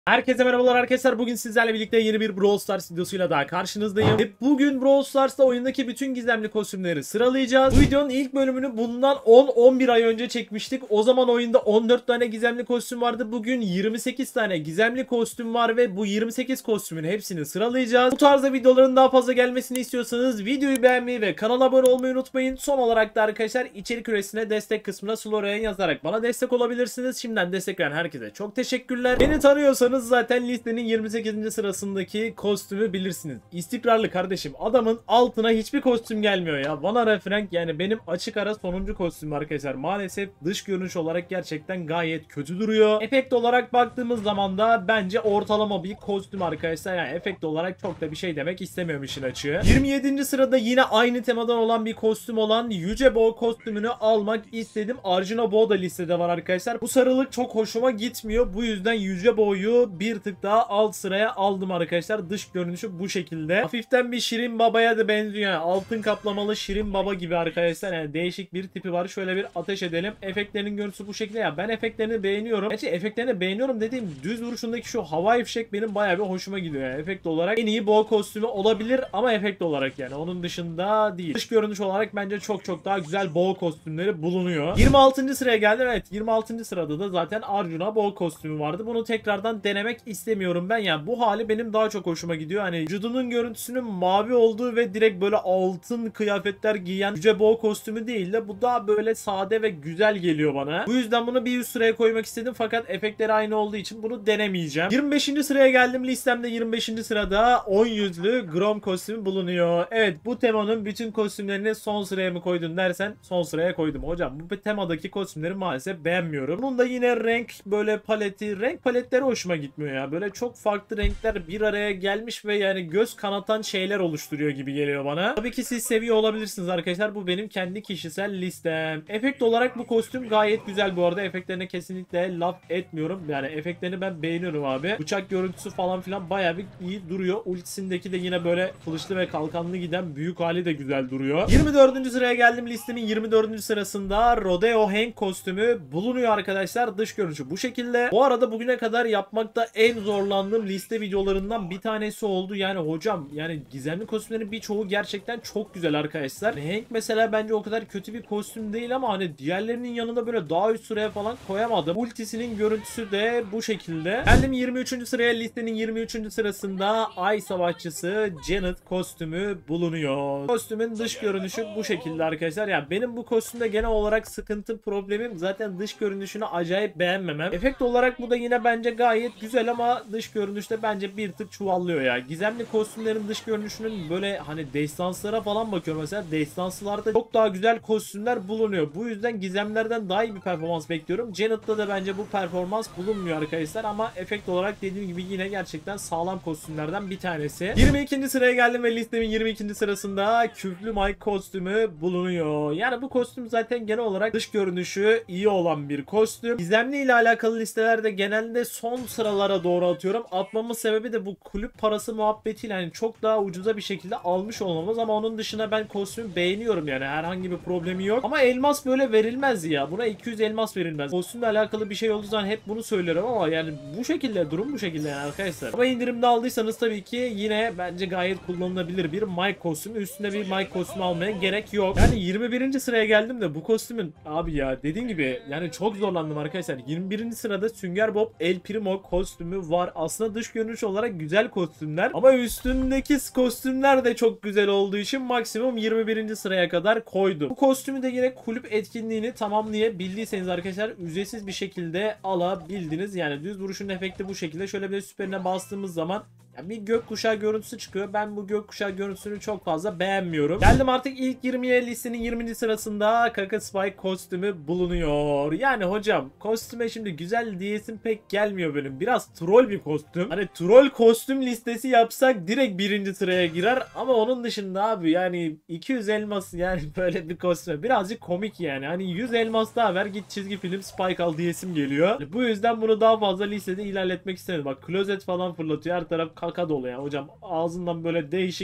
Herkese merhabalar arkadaşlar. Bugün sizlerle birlikte yeni bir Brawl Stars videosuyla daha karşınızdayım. Ve bugün Brawl Stars'ta oyundaki bütün gizemli kostümleri sıralayacağız. Bu videonun ilk bölümünü bundan 10-11 ay önce çekmiştik. O zaman oyunda 14 tane gizemli kostüm vardı. Bugün 28 tane gizemli kostüm var ve bu 28 kostümün hepsini sıralayacağız. Bu tarzda videoların daha fazla gelmesini istiyorsanız videoyu beğenmeyi ve kanala abone olmayı unutmayın. Son olarak da arkadaşlar içerik üretisine destek kısmına Slora'ya yazarak bana destek olabilirsiniz. Şimdiden destek veren herkese çok teşekkürler. Beni tanıyorsanız zaten listenin 28. sırasındaki kostümü bilirsiniz. İstikrarlı kardeşim. Adamın altına hiçbir kostüm gelmiyor ya. Vanara Frank yani benim açık ara sonuncu kostüm arkadaşlar. Maalesef dış görünüş olarak gerçekten gayet kötü duruyor. Efekt olarak baktığımız zaman da bence ortalama bir kostüm arkadaşlar. Yani efekt olarak çok da bir şey demek istemiyorum işin açığı. 27. sırada yine aynı temadan olan bir kostüm olan Yüce Bo kostümünü almak istedim. Arjuna Bo da listede var arkadaşlar. Bu sarılık çok hoşuma gitmiyor. Bu yüzden Yüce Bo'yu bir tık daha alt sıraya aldım arkadaşlar. Dış görünüşü bu şekilde. Hafiften bir Şirin Baba'ya da benziyor. Yani altın kaplamalı Şirin Baba gibi arkadaşlar. Yani değişik bir tipi var. Şöyle bir ateş edelim. Efektlerinin görüntüsü bu şekilde. Ya ben efektlerini beğeniyorum. Gerçi efektlerini beğeniyorum dediğim düz vuruşundaki şu havai fişek benim bayağı bir hoşuma gidiyor. Yani efekt olarak en iyi Bo kostümü olabilir ama efekt olarak yani. Onun dışında değil. Dış görünüş olarak bence çok daha güzel Bo kostümleri bulunuyor. 26. sıraya geldim. Evet 26. sırada da zaten Arjuna Bo kostümü vardı. Bunu tekrardan denemek istemiyorum ben. Yani bu hali benim daha çok hoşuma gidiyor. Hani vücudunun görüntüsünün mavi olduğu ve direkt böyle altın kıyafetler giyen Yüce Bo kostümü değil de bu daha böyle sade ve güzel geliyor bana. Bu yüzden bunu bir üst sıraya koymak istedim fakat efektleri aynı olduğu için bunu denemeyeceğim. 25. sıraya geldim. Listemde 25. sırada 10 yüzlü Grom kostümü bulunuyor. Evet bu temanın bütün kostümlerini son sıraya mı koydun dersen son sıraya koydum. Hocam bu temadaki kostümleri maalesef beğenmiyorum. Bunun da yine renk böyle renk paletleri hoşuma gitmiyor ya. Böyle çok farklı renkler bir araya gelmiş ve yani göz kanatan şeyler oluşturuyor gibi geliyor bana. Tabii ki siz seviyor olabilirsiniz arkadaşlar. Bu benim kendi kişisel listem. Efekt olarak bu kostüm gayet güzel bu arada. Efektlerine kesinlikle laf etmiyorum. Yani efektlerini ben beğeniyorum abi. Bıçak görüntüsü falan filan bayağı bir iyi duruyor. Ultisindeki de yine böyle kılıçlı ve kalkanlı giden büyük hali de güzel duruyor. 24. sıraya geldim. Listemin 24. sırasında Rodeo Hank kostümü bulunuyor arkadaşlar. Dış görünüşü bu şekilde. Bu arada bugüne kadar yapmakta en zorlandığım liste videolarından bir tanesi oldu. Yani hocam yani gizemli kostümlerin birçoğu gerçekten çok güzel arkadaşlar. Hank mesela bence o kadar kötü bir kostüm değil ama hani diğerlerinin yanında böyle daha üst sıraya falan koyamadım. Ultisinin görüntüsü de bu şekilde. Geldim 23. sıraya. Listenin 23. sırasında Ay Savaşçısı Janet kostümü bulunuyor. Kostümün dış görünüşü bu şekilde arkadaşlar. Ya benim bu kostümde genel olarak sıkıntı problemim zaten dış görünüşünü acayip beğenmemem. Efekt olarak bu da yine bence gayet güzel ama dış görünüşte bence bir tık çuvallıyor ya. Gizemli kostümlerin dış görünüşünün böyle hani destanslara falan bakıyorum mesela. Destanslarda çok daha güzel kostümler bulunuyor. Bu yüzden gizemlerden daha iyi bir performans bekliyorum. Janet'ta da bence bu performans bulunmuyor arkadaşlar ama efekt olarak dediğim gibi yine gerçekten sağlam kostümlerden bir tanesi. 22. sıraya geldim ve listemin 22. sırasında Küflü Mike kostümü bulunuyor. Yani bu kostüm zaten genel olarak dış görünüşü iyi olan bir kostüm. Gizemli ile alakalı listelerde genelde son sıralara doğru atıyorum. Atmamın sebebi de bu kulüp parası muhabbetiyle hani çok daha ucuza bir şekilde almış olmamız ama onun dışında ben kostümü beğeniyorum yani herhangi bir problemi yok. Ama elmas böyle verilmez ya. Buna 200 elmas verilmez. Kostümle alakalı bir şey olduğu zaman hep bunu söylüyorum ama yani bu şekilde durum bu şekilde yani arkadaşlar. Ama indirimde aldıysanız tabii ki yine bence gayet kullanılabilir bir Mike kostümü. Üstünde bir Mike kostümü almaya gerek yok. Yani 21. sıraya geldim de bu kostümün abi ya dediğim gibi yani çok zorlandım arkadaşlar. 21. sırada Sünger Bob El Primo kostümü var. Aslında dış görünüş olarak güzel kostümler ama üstündeki kostümler de çok güzel olduğu için maksimum 21. sıraya kadar koydum. Bu kostümü de yine kulüp etkinliğini tamamlayabildiyseniz arkadaşlar ücretsiz bir şekilde alabildiniz. Yani düz vuruşun efekti bu şekilde. Şöyle bir süperine bastığımız zaman bir gökkuşağı görüntüsü çıkıyor. Ben bu gökkuşağı görüntüsünü çok fazla beğenmiyorum. Geldim artık ilk 20'ye, listenin 20. sırasında Kaka Spike kostümü bulunuyor. Yani hocam kostüme şimdi güzel diyesim pek gelmiyor benim. Biraz troll bir kostüm. Hani troll kostüm listesi yapsak direkt 1. sıraya girer ama onun dışında abi yani 200 elmas yani böyle bir kostüme birazcık komik yani. Hani 100 elmas daha ver git çizgi film Spike al diyesim geliyor. Bu yüzden bunu daha fazla listede ilerletmek istedim. Bak klozet falan fırlatıyor. Her taraf kaka dolu ya hocam. Ağzından böyle değişik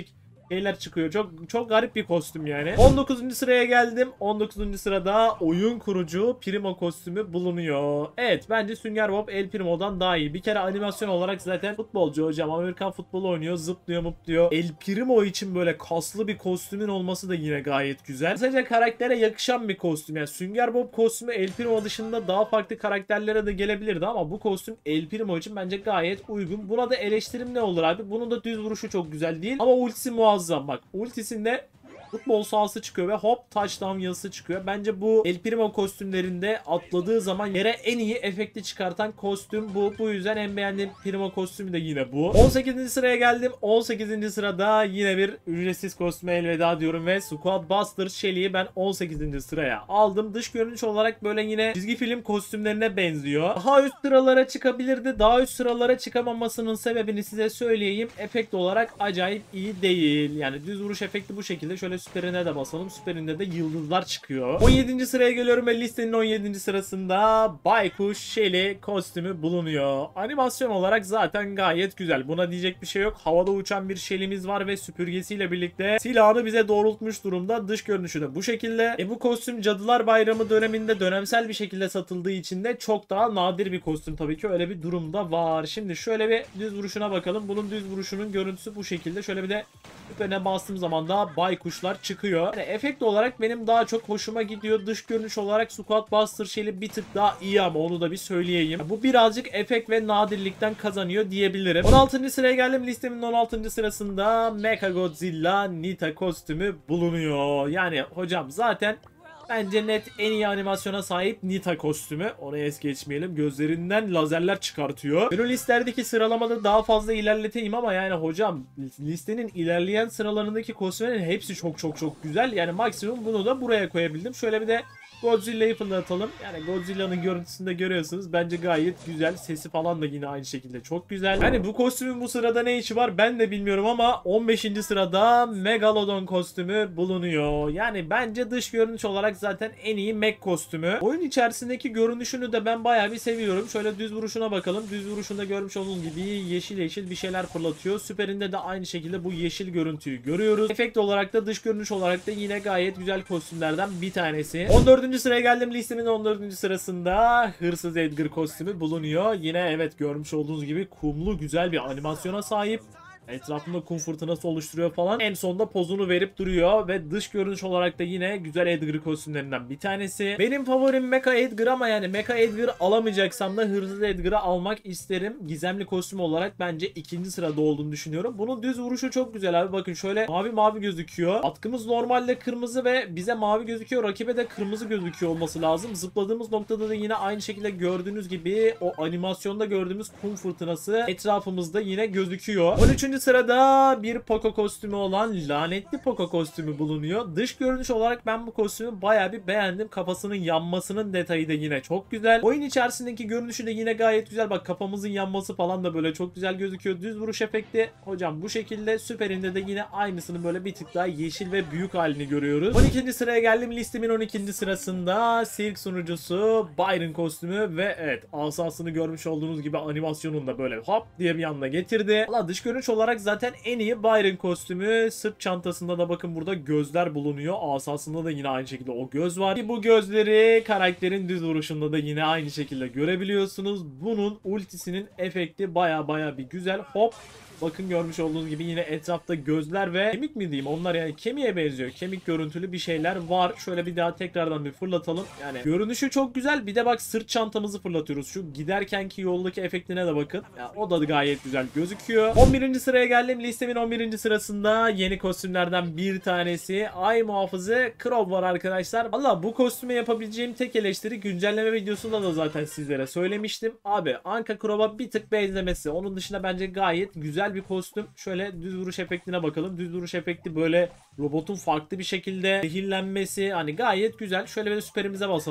şeyler çıkıyor. Çok garip bir kostüm yani. 19. sıraya geldim. 19. sırada oyun kurucu Primo kostümü bulunuyor. Evet, bence Sünger Bob El Primo'dan daha iyi. Bir kere animasyon olarak zaten futbolcu hocam. Amerikan futbolu oynuyor. Zıplıyor mutluyor. El Primo için böyle kaslı bir kostümün olması da yine gayet güzel. Sadece karaktere yakışan bir kostüm. Yani Sünger Bob kostümü El Primo dışında daha farklı karakterlere de gelebilirdi ama bu kostüm El Primo için bence gayet uygun. Buna da eleştirim ne olur abi? Bunun da düz vuruşu çok güzel değil ama ultisi muazzam. Bak, ultisinde futbol sahası çıkıyor ve hop touchdown yazısı çıkıyor. Bence bu El Primo kostümlerinde atladığı zaman yere en iyi efekti çıkartan kostüm bu. Bu yüzden en beğendiğim Primo kostümü de yine bu. 18. sıraya geldim. 18. sırada yine bir ücretsiz kostüme elveda diyorum ve Squad Buster Shelly'yi ben 18. sıraya aldım. Dış görünüş olarak böyle yine çizgi film kostümlerine benziyor. Daha üst sıralara çıkabilirdi. Daha üst sıralara çıkamamasının sebebini size söyleyeyim. Efekt olarak acayip iyi değil. Yani düz vuruş efekti bu şekilde. Şöyle süperine de basalım. Süperinde de yıldızlar çıkıyor. 17. sıraya geliyorum ve listenin 17. sırasında Baykuş Shelly kostümü bulunuyor. Animasyon olarak zaten gayet güzel. Buna diyecek bir şey yok. Havada uçan bir Shelly'miz var ve süpürgesiyle birlikte silahını bize doğrultmuş durumda. Dış görünüşü de bu şekilde. Bu kostüm Cadılar Bayramı döneminde dönemsel bir şekilde satıldığı için de çok daha nadir bir kostüm tabii ki. Öyle bir durumda var. Şimdi şöyle bir düz vuruşuna bakalım. Bunun düz vuruşunun görüntüsü bu şekilde. Şöyle bir de süperine bastığım zaman da baykuşlar çıkıyor. Yani efekt olarak benim daha çok hoşuma gidiyor. Dış görünüş olarak Squad Buster Shelly bir tık daha iyi ama onu da bir söyleyeyim. Bu birazcık efekt ve nadirlikten kazanıyor diyebilirim. 16. sıraya geldim. Listemin 16. sırasında Mechagodzilla Nita kostümü bulunuyor. Yani hocam zaten bence net en iyi animasyona sahip Nita kostümü. Onu es geçmeyelim. Gözlerinden lazerler çıkartıyor. Ben o listelerdeki sıralamada daha fazla ilerleteyim ama yani hocam listenin ilerleyen sıralarındaki kostümlerin hepsi çok güzel. Yani maksimum bunu da buraya koyabildim. Şöyle bir de Godzilla'yı fırlatalım. Yani Godzilla'nın görüntüsünde görüyorsunuz. Bence gayet güzel. Sesi falan da yine aynı şekilde çok güzel. Yani bu kostümün bu sırada ne işi var ben de bilmiyorum ama 15. sırada Megalodon kostümü bulunuyor. Yani bence dış görünüş olarak zaten en iyi Meg kostümü. Oyun içerisindeki görünüşünü de ben bayağı bir seviyorum. Şöyle düz vuruşuna bakalım. Düz vuruşunda görmüş olduğunuz gibi yeşil yeşil bir şeyler fırlatıyor. Süperinde de aynı şekilde bu yeşil görüntüyü görüyoruz. Efekt olarak da dış görünüş olarak da yine gayet güzel kostümlerden bir tanesi. 14. sıraya geldim. Listemin 14. sırasında Hırsız Edgar kostümü bulunuyor. Yine evet görmüş olduğunuz gibi kumlu güzel bir animasyona sahip. Etrafında kum fırtınası oluşturuyor falan. En sonunda pozunu verip duruyor ve dış görünüş olarak da yine güzel Edgar kostümlerinden bir tanesi. Benim favorim Mecha Edgar ama yani Mecha Edgar alamayacaksam da Hırsız Edgar'ı almak isterim. Gizemli kostüm olarak bence ikinci sırada olduğunu düşünüyorum. Bunun düz vuruşu çok güzel abi. Bakın şöyle mavi gözüküyor. Atkımız normalde kırmızı ve bize mavi gözüküyor. Rakibe de kırmızı gözüküyor olması lazım. Zıpladığımız noktada da yine aynı şekilde gördüğünüz gibi o animasyonda gördüğümüz kum fırtınası etrafımızda yine gözüküyor. 13. sırada bir Poco kostümü olan lanetli Poco kostümü bulunuyor. Dış görünüş olarak ben bu kostümü bayağı bir beğendim. Kafasının yanmasının detayı da yine çok güzel. Oyun içerisindeki görünüşü de yine gayet güzel. Bak kafamızın yanması falan da böyle çok güzel gözüküyor. Düz vuruş efekti hocam bu şekilde. Süperinde de yine aynısının böyle bir tık daha yeşil ve büyük halini görüyoruz. 12. sıraya geldim. Listemin 12. sırasında sirk sunucusu Byron kostümü ve evet asasını görmüş olduğunuz gibi animasyonunu da böyle hop diye bir yanına getirdi. Valla dış görünüş olarak zaten en iyi Byron kostümü. Sırt çantasında da bakın burada gözler bulunuyor. Asasında da yine aynı şekilde o göz var. Bu gözleri karakterin düz vuruşunda da yine aynı şekilde görebiliyorsunuz. Bunun ultisinin efekti baya bir güzel. Hop. Bakın görmüş olduğunuz gibi yine etrafta gözler ve kemik mi diyeyim onlar yani kemiğe benziyor. Kemik görüntülü bir şeyler var. Şöyle bir daha tekrardan bir fırlatalım. Yani görünüşü çok güzel. Bir de bak sırt çantamızı fırlatıyoruz. Şu giderkenki yoldaki efektine de bakın. Ya, o da gayet güzel gözüküyor. 11. sıraya geldim. Listemin 11. sırasında yeni kostümlerden bir tanesi Ay Muhafızı Crow var arkadaşlar. Valla bu kostüme yapabileceğim tek eleştiri güncelleme videosunda da zaten sizlere söylemiştim. Abi Anka Crow'a bir tık benzemesi. Onun dışında bence gayet güzel bir kostüm. Şöyle düz vuruş efektine bakalım. Düz vuruş efekti böyle robotun farklı bir şekilde zehirlenmesi hani gayet güzel. Şöyle bir de süperimize basalım.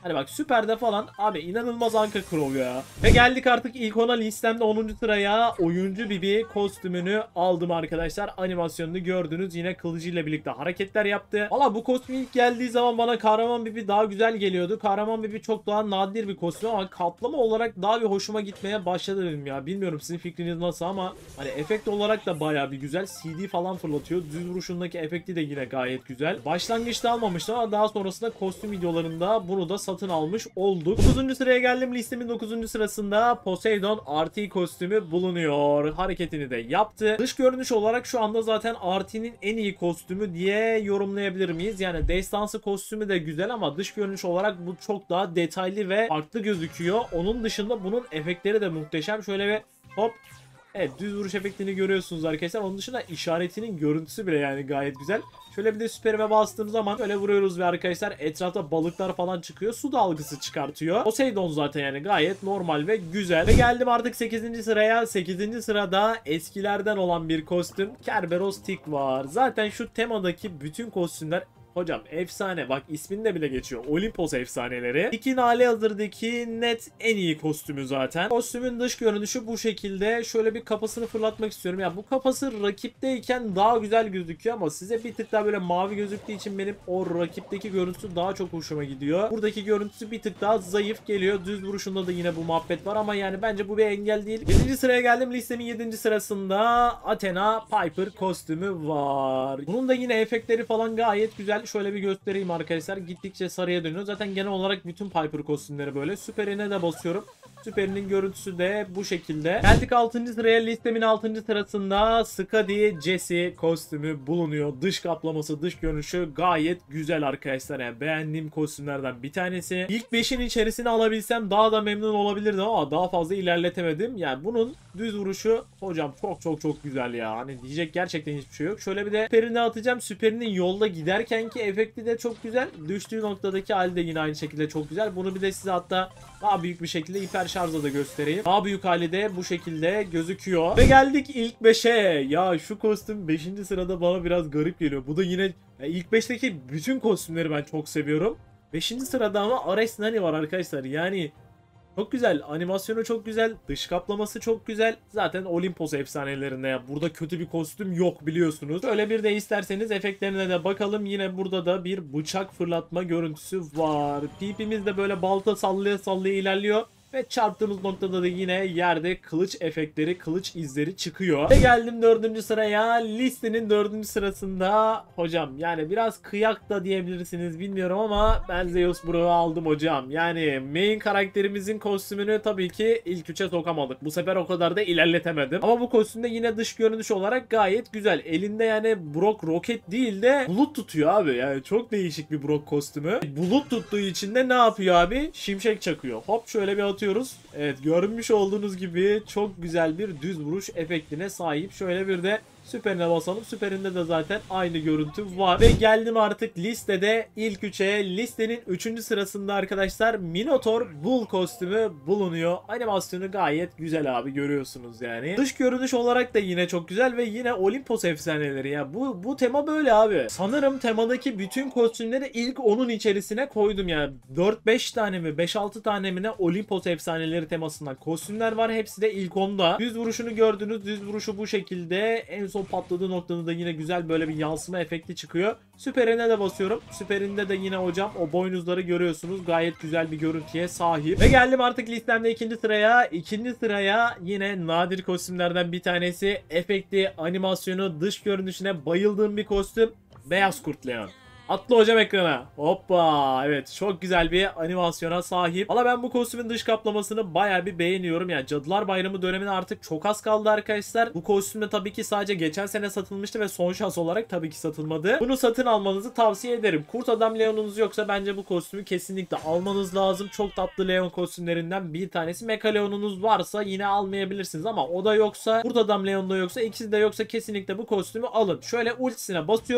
Hani bak süperde falan abi inanılmaz Anka Crow ya. Ve geldik artık ilk ona listemde 10. sıraya. Oyuncu Bibi kostümünü aldım arkadaşlar. Animasyonunu gördünüz. Yine kılıcıyla birlikte hareketler yaptı. Valla bu kostüm ilk geldiği zaman bana Kahraman Bibi daha güzel geliyordu. Kahraman Bibi çok daha nadir bir kostüm ama kaplama olarak daha bir hoşuma gitmeye başladı benim ya. Bilmiyorum sizin fikriniz nasıl ama hani efekt olarak da bayağı bir güzel. CD falan fırlatıyor. Düz vuruşundaki efekti de yine gayet güzel. Başlangıçta almamıştım ama daha sonrasında kostüm videolarında bunu da satın almış olduk. 9. sıraya geldim. Listemin 9. sırasında Poseidon RT kostümü bulunuyor. Hareketini de yaptı. Dış görünüş olarak şu anda zaten RT'nin en iyi kostümü diye yorumlayabilir miyiz? Yani destansı kostümü de güzel ama dış görünüş olarak bu çok daha detaylı ve farklı gözüküyor. Onun dışında bunun efektleri de muhteşem. Şöyle bir hop. Evet, düz vuruş efektini görüyorsunuz arkadaşlar. Onun dışında işaretinin görüntüsü bile yani gayet güzel. Şöyle bir de süperime bastığım zaman öyle vuruyoruz ve arkadaşlar etrafta balıklar falan çıkıyor. Su dalgası çıkartıyor. Poseidon zaten yani gayet normal ve güzel. Ve geldim artık 8. sıraya. 8. sırada eskilerden olan bir kostüm. Kerberos Tick var. Zaten şu temadaki bütün kostümler hocam efsane. Bak isminde bile geçiyor. Olimpos efsaneleri. Tick'in hali hazırdaki net en iyi kostümü zaten. Kostümün dış görünüşü bu şekilde. Şöyle bir kafasını fırlatmak istiyorum. Ya bu kafası rakipteyken daha güzel gözüküyor ama size bir tık daha böyle mavi gözüktüğü için benim o rakipteki görüntüsü daha çok hoşuma gidiyor. Buradaki görüntüsü bir tık daha zayıf geliyor. Düz vuruşunda da yine bu muhabbet var ama yani bence bu bir engel değil. 7. sıraya geldim. Listemin 7. sırasında Athena Piper kostümü var. Bunun da yine efektleri falan gayet güzel. Şöyle bir göstereyim arkadaşlar. Gittikçe sarıya dönüyor. Zaten genel olarak bütün Piper kostümleri böyle. Süperine de basıyorum. Süperinin görüntüsü de bu şekilde. Geldik 6. sıraya. Listemin 6. sırasında Skadi Jessie kostümü bulunuyor. Dış kaplaması, dış görünüşü gayet güzel arkadaşlar. Yani beğendiğim kostümlerden bir tanesi. İlk 5'in içerisine alabilsem daha da memnun olabilirdim ama daha fazla ilerletemedim. Yani bunun düz vuruşu hocam çok güzel ya. Hani diyecek gerçekten hiçbir şey yok. Şöyle bir de süperini atacağım. Süperinin yolda giderken ki efekti de çok güzel. Düştüğü noktadaki hali de yine aynı şekilde çok güzel. Bunu bir de size hatta daha büyük bir şekilde hiper şarjla da göstereyim. Daha büyük hali de bu şekilde gözüküyor. Ve geldik ilk 5'e. Ya şu kostüm 5. sırada bana biraz garip geliyor. Bu da yine ilk 5'teki bütün kostümleri ben çok seviyorum. 5. sırada ama Ares Nani var arkadaşlar. Yani çok güzel. Animasyonu çok güzel. Dış kaplaması çok güzel. Zaten Olimpos efsanelerinde ya. Burada kötü bir kostüm yok biliyorsunuz. Öyle bir de isterseniz efektlerine de bakalım. Yine burada da bir bıçak fırlatma görüntüsü var. Pipimiz de böyle balta sallaya sallaya ilerliyor. Ve çarptığımız noktada da yine yerde kılıç efektleri, kılıç izleri çıkıyor. Ve geldim 4. sıraya. Listenin 4. sırasında hocam yani biraz kıyak da diyebilirsiniz bilmiyorum ama ben Zeus Bro'yu aldım hocam. Yani main karakterimizin kostümünü tabii ki ilk 3'e sokamadık. Bu sefer o kadar da ilerletemedim. Ama bu kostümde yine dış görünüş olarak gayet güzel. Elinde yani Brock roket değil de bulut tutuyor abi. Yani çok değişik bir Brock kostümü. Bulut tuttuğu için de ne yapıyor abi? Şimşek çakıyor. Hop şöyle bir atıyor. Evet görmüş olduğunuz gibi çok güzel bir düz vuruş efektine sahip. Şöyle bir de süperine basalım. Süperinde de zaten aynı görüntü var. Ve geldim artık listede ilk 3'e. Listenin 3. sırasında arkadaşlar Minotaur Bull kostümü bulunuyor. Animasyonu gayet güzel abi görüyorsunuz yani. Dış görünüş olarak da yine çok güzel ve yine Olimpos efsaneleri ya. Bu tema böyle abi. Sanırım temadaki bütün kostümleri ilk onun içerisine koydum yani. 4-5 tane mi 5-6 tane mi ne Olimpos efsaneleri temasından kostümler var. Hepsi de ilk 10'da. Düz vuruşunu gördünüz. Düz vuruşu bu şekilde. En son patladığı noktada da yine güzel böyle bir yansıma efekti çıkıyor. Süperine de basıyorum. Süperinde de yine hocam o boynuzları görüyorsunuz. Gayet güzel bir görüntüye sahip. Ve geldim artık listemde 2. sıraya. 2. sıraya yine nadir kostümlerden bir tanesi. Efekti, animasyonu, dış görünüşüne bayıldığım bir kostüm. Beyaz Kurt Leon. Atla hocam ekrana. Hoppa. Evet çok güzel bir animasyona sahip. Valla ben bu kostümün dış kaplamasını baya bir beğeniyorum. Yani Cadılar Bayramı dönemine artık çok az kaldı arkadaşlar. Bu kostüm de tabii ki sadece geçen sene satılmıştı ve son şans olarak tabii ki satılmadı. Bunu satın almanızı tavsiye ederim. Kurt Adam Leon'unuz yoksa bence bu kostümü kesinlikle almanız lazım. Çok tatlı Leon kostümlerinden bir tanesi. Mecha Leon'unuz varsa yine almayabilirsiniz ama o da yoksa, Kurt Adam Leon da yoksa, ikisi de yoksa kesinlikle bu kostümü alın. Şöyle ultisine basıyorum.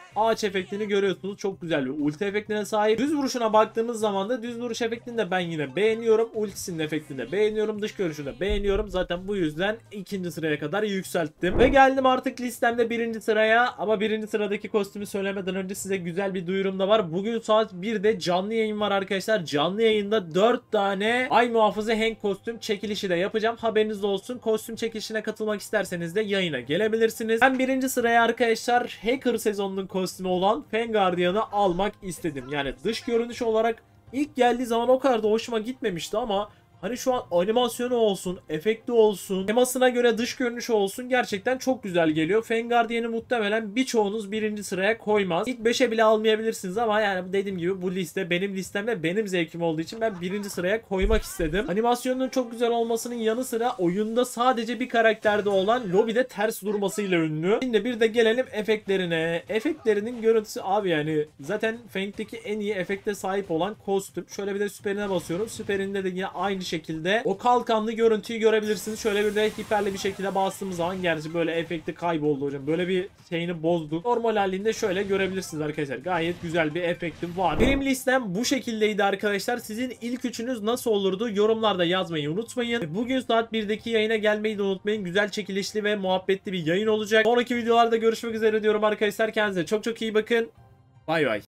ağaç efektini görüyorsunuz. Çok güzel bir ulti efektine sahip. Düz vuruşuna baktığımız zaman da düz vuruş efektini de ben yine beğeniyorum. Ultisinin efektini de beğeniyorum. Dış görünüşünü de beğeniyorum. Zaten bu yüzden ikinci sıraya kadar yükselttim. Ve geldim artık listemde birinci sıraya. Ama birinci sıradaki kostümü söylemeden önce size güzel bir duyurum da var. Bugün saat 1'de canlı yayın var arkadaşlar. Canlı yayında 4 tane Ay Muhafızı Hank kostüm çekilişi de yapacağım. Haberiniz olsun. Kostüm çekilişine katılmak isterseniz de yayına gelebilirsiniz. Ben birinci sıraya arkadaşlar Hacker sezonunun kostümü olan Fenguardian'ı almak istedim. Yani dış görünüş olarak ilk geldiği zaman o kadar da hoşuma gitmemişti ama hani şu an animasyonu olsun, efekti olsun, temasına göre dış görünüşü olsun gerçekten çok güzel geliyor. Fenguardian'ı muhtemelen birçoğunuz birinci sıraya koymaz. İlk 5'e bile almayabilirsiniz ama yani dediğim gibi bu liste benim listemde benim zevkim olduğu için ben birinci sıraya koymak istedim. Animasyonunun çok güzel olmasının yanı sıra oyunda sadece bir karakterde olan lobide ters durmasıyla ünlü. Şimdi bir de gelelim efektlerine. Efektlerinin görüntüsü abi yani zaten Feng'deki en iyi efekte sahip olan kostüm. Şöyle bir de süperine basıyorum. Süperinde de yine aynı şekilde o kalkanlı görüntüyü görebilirsiniz. Şöyle bir de hiperli bir şekilde bastığımız zaman gerçi böyle efekti kayboldu hocam. Böyle bir şeyini bozduk. Normal halinde şöyle görebilirsiniz arkadaşlar. Gayet güzel bir efekti var. Benim listem bu şekildeydi arkadaşlar. Sizin ilk üçünüz nasıl olurdu? Yorumlarda yazmayı unutmayın. Bugün saat 1'deki yayına gelmeyi de unutmayın. Güzel çekilişli ve muhabbetli bir yayın olacak. Sonraki videolarda görüşmek üzere diyorum arkadaşlar. Kendinize çok çok iyi bakın. Bay bay.